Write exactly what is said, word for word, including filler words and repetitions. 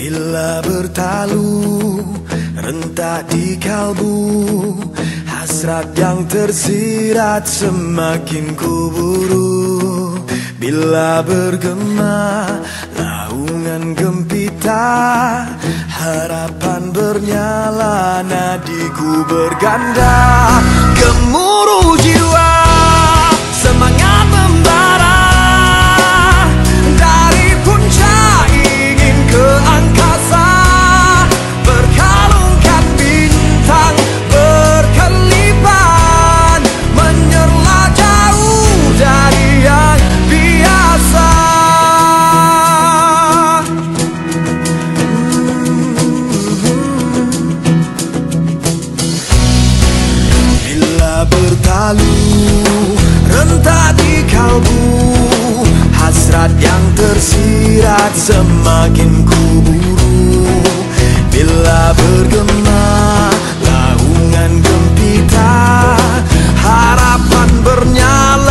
Bila bertalu rentak di kalbu, hasrat yang tersirat semakin kuburu. Bila bergema naungan gempita, harapan bernyala, nadiku berganda. Gemuruh jiwa, semangat membara, dari puncak ingin ke angkasa, berkalungkan bintang berkelipan, menyerlah jauh dari yang biasa. Bila bertalu rentak di kalbu, hasrat yang tersirat semakin kuburu. Bila bergema naungan gempita, harapan bernyala,